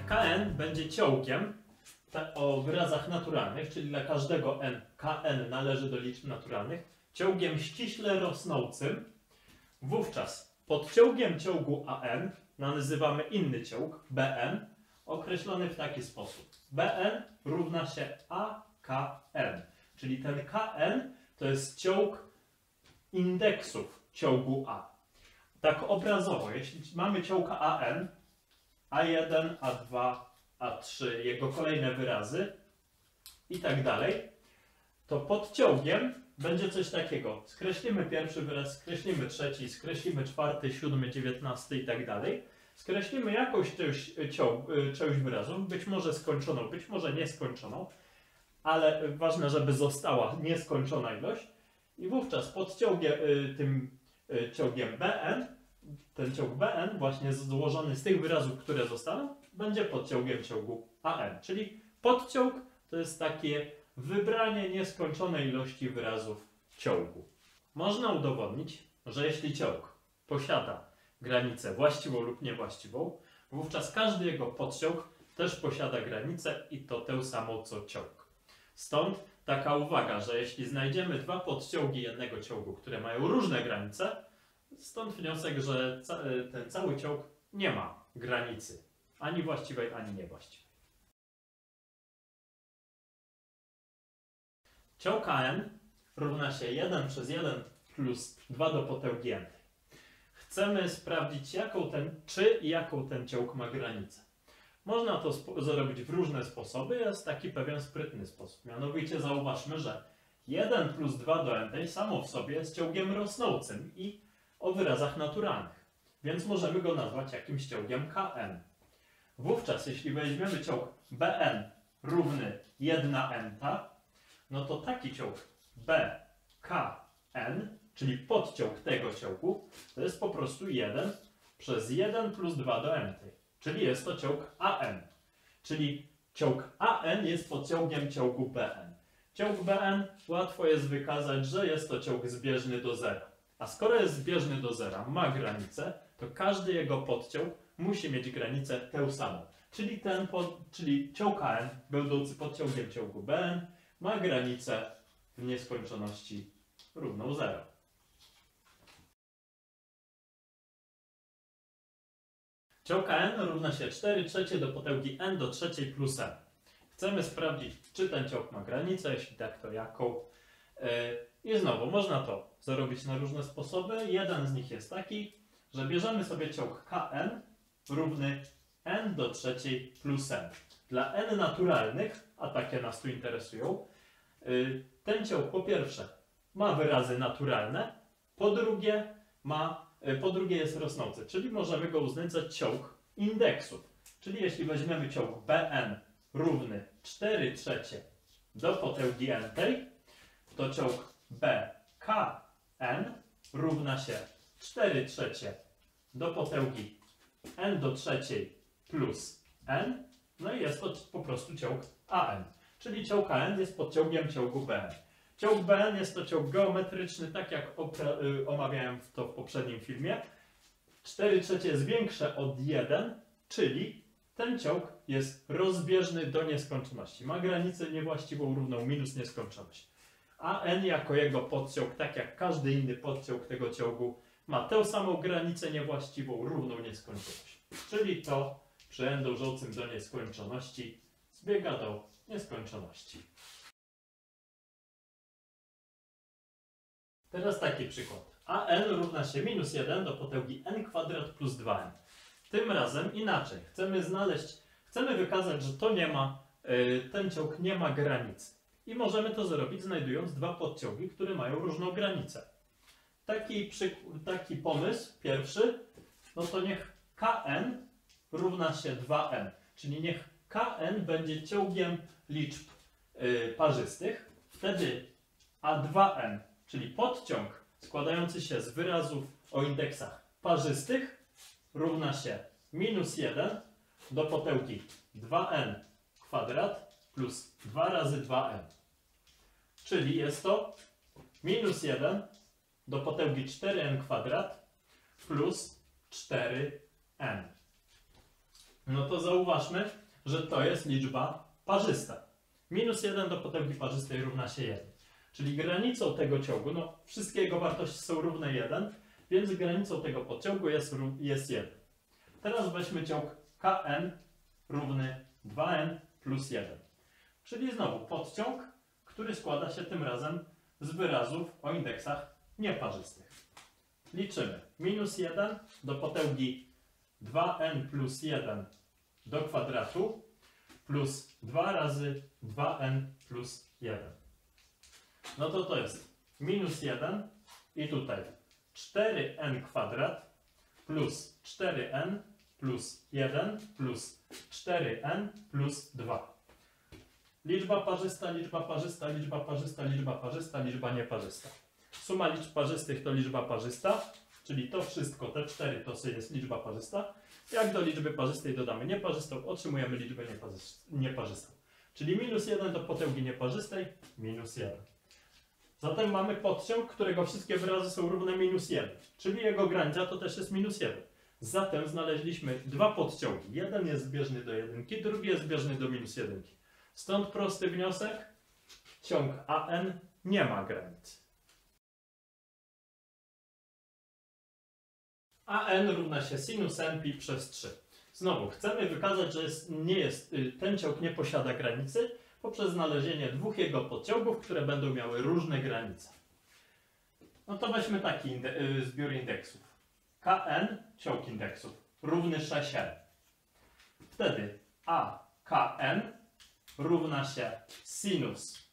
Kn będzie ciągiem o wyrazach naturalnych, czyli dla każdego n, Kn należy do liczb naturalnych, ciągiem ściśle rosnącym. Wówczas podciągiem ciągu An nazywamy inny ciąg, Bn, określony w taki sposób. Bn równa się AKn, czyli ten Kn to jest ciąg indeksów ciągu A. Tak obrazowo, jeśli mamy ciąg An, A1, A2, A3, jego kolejne wyrazy i tak dalej, to pod ciągiem będzie coś takiego. Skreślimy pierwszy wyraz, skreślimy trzeci, skreślimy czwarty, siódmy, 19 i tak dalej. Skreślimy jakąś część wyrazów, być może skończoną, być może nieskończoną, ale ważne, żeby została nieskończona ilość. I wówczas pod tym ciągiem Bn, ten ciąg Bn właśnie złożony z tych wyrazów, które zostaną, będzie podciągiem ciągu An. Czyli podciąg to jest takie wybranie nieskończonej ilości wyrazów ciągu. Można udowodnić, że jeśli ciąg posiada granicę właściwą lub niewłaściwą, wówczas każdy jego podciąg też posiada granicę i to tę samą co ciąg. Stąd taka uwaga, że jeśli znajdziemy dwa podciągi jednego ciągu, które mają różne granice, stąd wniosek, że ten cały ciąg nie ma granicy ani właściwej, ani niewłaściwej. Ciąg An równa się 1 przez 1 plus 2 do potęgi n. Chcemy sprawdzić, czy i jaką ten ciąg ma granicę. Można to zrobić w różne sposoby, jest taki pewien sprytny sposób. Mianowicie zauważmy, że 1 plus 2 do n samo w sobie jest ciągiem rosnącym i o wyrazach naturalnych, więc możemy go nazwać jakimś ciągiem Kn. Wówczas, jeśli weźmiemy ciąg Bn równy 1n, no to taki ciąg Bkn, czyli podciąg tego ciągu, to jest po prostu 1 przez 1 plus 2 do n, czyli jest to ciąg An. Czyli ciąg An jest podciągiem ciągu Bn. Ciąg Bn łatwo jest wykazać, że jest to ciąg zbieżny do zera. A skoro jest zbieżny do zera, ma granicę, to każdy jego podciąg musi mieć granicę tę samą. Czyli ciąg An, będący podciągiem ciągu Bn, ma granicę w nieskończoności równą 0. Ciąg An równa się 4/3 do potęgi n do trzeciej plus n. Chcemy sprawdzić, czy ten ciąg ma granicę, jeśli tak, to jaką. I znowu, można to zrobić na różne sposoby. Jeden z nich jest taki, że bierzemy sobie ciąg Kn równy n do trzeciej plus n. Dla n naturalnych, a takie nas tu interesują, ten ciąg po pierwsze ma wyrazy naturalne, po drugie jest rosnący, czyli możemy go uznać za ciąg indeksów. Czyli jeśli weźmiemy ciąg Bn równy 4/3 do potęgi n, to ciąg Bkn równa się 4/3 do potęgi n do trzeciej plus n, no i jest to po prostu ciąg An. Czyli ciąg An jest podciągiem ciągu Bn. Ciąg Bn jest to ciąg geometryczny, tak jak omawiałem to w poprzednim filmie. 4/3 jest większe od 1, czyli ten ciąg jest rozbieżny do nieskończoności. Ma granicę niewłaściwą równą minus nieskończoność. A n jako jego podciąg, tak jak każdy inny podciąg tego ciągu, ma tę samą granicę niewłaściwą równą nieskończoność. Czyli to przy n dążącym do nieskończoności zbiega do nieskończoności. Teraz taki przykład. An równa się minus 1 do potęgi n kwadrat plus 2n. Tym razem inaczej. Chcemy wykazać, że ten ciąg nie ma granicy. I możemy to zrobić znajdując dwa podciągi, które mają różną granicę. Taki pomysł pierwszy, no to niech Kn równa się 2n. Czyli niech Kn będzie ciągiem liczb parzystych. Wtedy A2n, czyli podciąg składający się z wyrazów o indeksach parzystych, równa się minus 1 do potęgi 2n kwadrat plus 2 razy 2n. Czyli jest to minus 1 do potęgi 4n kwadrat plus 4n. no to zauważmy, że to jest liczba parzysta. Minus 1 do potęgi parzystej równa się 1. Czyli granicą tego ciągu, no wszystkie jego wartości są równe 1, więc granicą tego podciągu jest 1. Teraz weźmy ciąg Kn równy 2n plus 1. Czyli znowu podciąg, który składa się tym razem z wyrazów o indeksach nieparzystych. Liczymy. Minus 1 do potęgi 2n plus 1 do kwadratu plus 2 razy 2n plus 1. No to jest minus 1 i tutaj 4n kwadrat plus 4n plus 1 plus 4n plus 2. Liczba parzysta, liczba parzysta, liczba parzysta, liczba parzysta, liczba nieparzysta. Suma liczb parzystych to liczba parzysta, czyli to wszystko, te 4 to jest liczba parzysta. Jak do liczby parzystej dodamy nieparzystą, otrzymujemy liczbę nieparzystą. Czyli minus 1 do potęgi nieparzystej, minus 1. Zatem mamy podciąg, którego wszystkie wyrazy są równe minus 1, czyli jego granica to też jest minus 1. Zatem znaleźliśmy dwa podciągi. Jeden jest zbieżny do 1, drugi jest zbieżny do minus 1. Stąd prosty wniosek, ciąg AN nie ma granic. AN równa się sinus n pi przez 3. Znowu, chcemy wykazać, że ten ciąg nie posiada granicy poprzez znalezienie dwóch jego podciągów, które będą miały różne granice. No to weźmy taki zbiór indeksów. Kn, ciąg indeksów, równy 6n. Wtedy AKn równa się sinus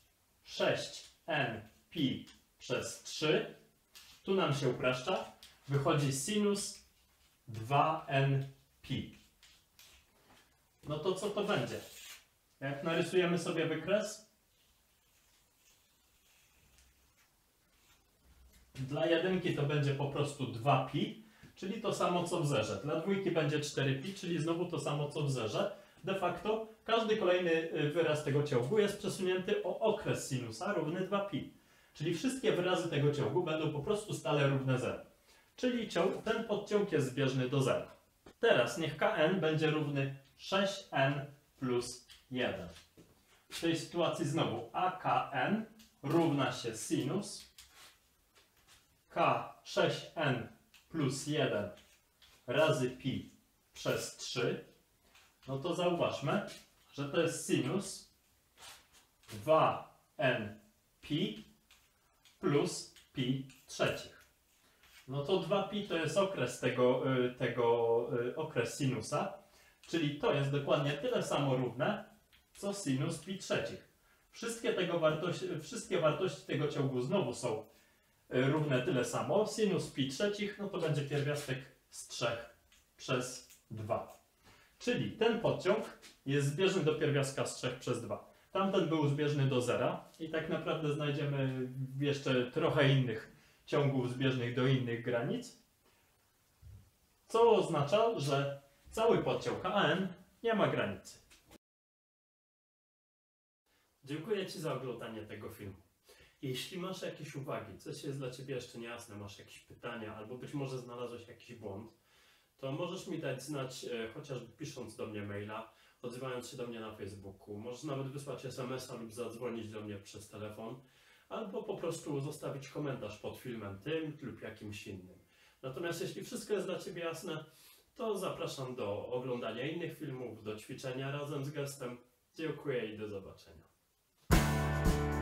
6n pi przez 3. Tu nam się upraszcza. Wychodzi sinus 2n pi. No to co to będzie? Jak narysujemy sobie wykres, dla jedynki to będzie po prostu 2pi, czyli to samo co w zerze. Dla dwójki będzie 4pi, czyli znowu to samo co w zerze. De facto każdy kolejny wyraz tego ciągu jest przesunięty o okres sinusa równy 2pi. Czyli wszystkie wyrazy tego ciągu będą po prostu stale równe 0. Czyli ten podciąg jest zbieżny do 0. Teraz niech Kn będzie równy 6n plus 1. W tej sytuacji znowu AKn równa się sinus K6n plus 1 razy pi przez 3. No to zauważmy, że to jest sinus 2n pi plus pi trzecich. No to 2pi to jest okres okres sinusa, czyli to jest dokładnie tyle samo równe, co sinus pi trzecich. Wszystkie wartości tego ciągu znowu są równe tyle samo. Sinus pi trzecich, no to będzie pierwiastek z 3 przez 2. Czyli ten podciąg jest zbieżny do pierwiastka z 3 przez 2. Tamten był zbieżny do 0 i tak naprawdę znajdziemy jeszcze trochę innych ciągów zbieżnych do innych granic, co oznacza, że cały podciąg AN nie ma granicy. Dziękuję Ci za oglądanie tego filmu. Jeśli masz jakieś uwagi, coś jest dla Ciebie jeszcze niejasne, masz jakieś pytania, albo być może znalazłeś jakiś błąd, to możesz mi dać znać chociażby pisząc do mnie maila, odzywając się do mnie na Facebooku. Możesz nawet wysłać SMS-a lub zadzwonić do mnie przez telefon, albo po prostu zostawić komentarz pod filmem tym lub jakimś innym. Natomiast jeśli wszystko jest dla Ciebie jasne, to zapraszam do oglądania innych filmów, do ćwiczenia razem z gestem. Dziękuję i do zobaczenia.